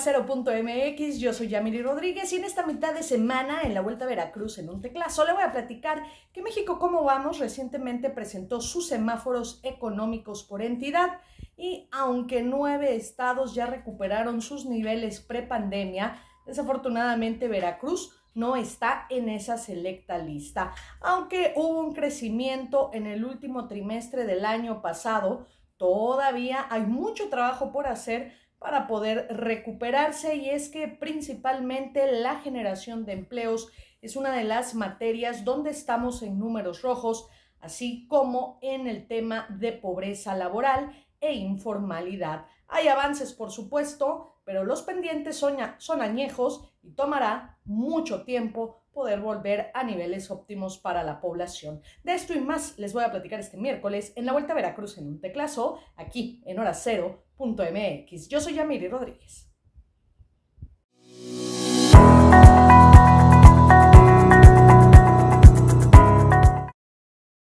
Cero.mx, yo soy Yamiri Rodríguez y en esta mitad de semana en la Vuelta a Veracruz en un teclazo le voy a platicar que México Cómo Vamos recientemente presentó sus semáforos económicos por entidad y aunque 9 estados ya recuperaron sus niveles prepandemia, desafortunadamente Veracruz no está en esa selecta lista. Aunque hubo un crecimiento en el último trimestre del año pasado, todavía hay mucho trabajo por hacer para poder recuperarse, y es que principalmente la generación de empleos es una de las materias donde estamos en números rojos, así como en el tema de pobreza laboral e informalidad. Hay avances, por supuesto, pero los pendientes son añejos y tomará mucho tiempo poder volver a niveles óptimos para la población. De esto y más les voy a platicar este miércoles en la Vuelta a Veracruz en un teclazo, aquí en Hora Cero.mx. Yo soy Yamiri Rodríguez.